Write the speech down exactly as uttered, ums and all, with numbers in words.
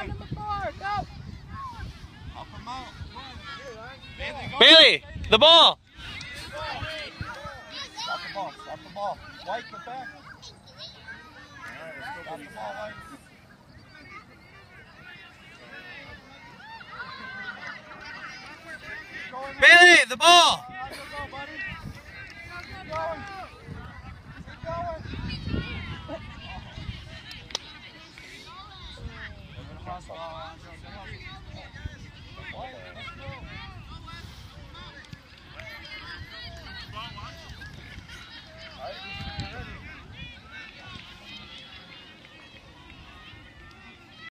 White. Number four, go. Help him out. Bailey, Bailey, the ball. Stop the ball. Stop the ball. White, get back. All right, let's go. Stop the ball, White. Bailey, the ball. All right,